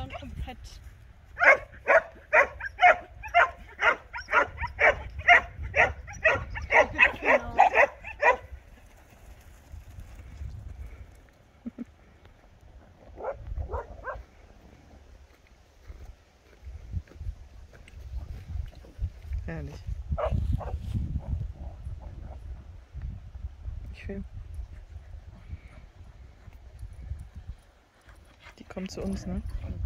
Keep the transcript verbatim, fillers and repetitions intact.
schon komplett. Genau. Herrlich. Schön. Die kommt zu uns, ne?